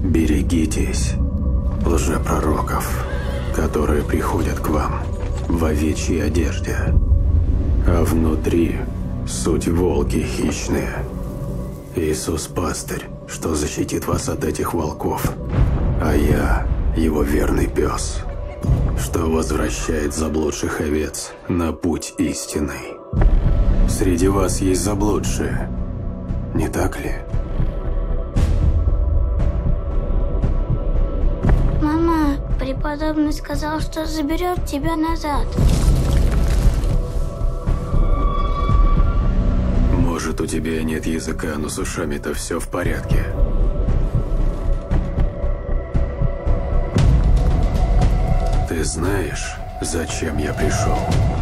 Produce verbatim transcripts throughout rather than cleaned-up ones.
Берегитесь лжепророков, которые приходят к вам в овечьей одежде, а внутри суть волки хищные. Иисус пастырь, что защитит вас от этих волков, а я его верный пес, что возвращает заблудших овец на путь истинный. Среди вас есть заблудшие, не так ли? Мама, преподобный сказал, что заберет тебя назад. Может, у тебя нет языка, но с ушами-то все в порядке. Ты знаешь, зачем я пришел?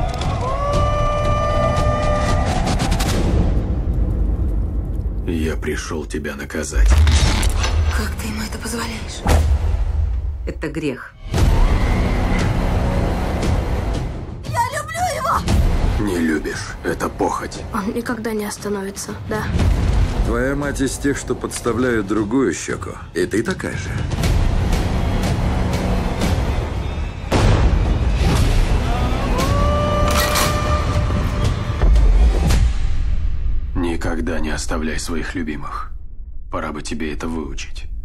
Я пришел тебя наказать. Как ты ему это позволяешь? Это грех. Я люблю его! Не любишь, это похоть. Он никогда не остановится, да? Твоя мать из тех, что подставляют другую щеку. И ты такая же. Никогда не оставляй своих любимых. Пора бы тебе это выучить.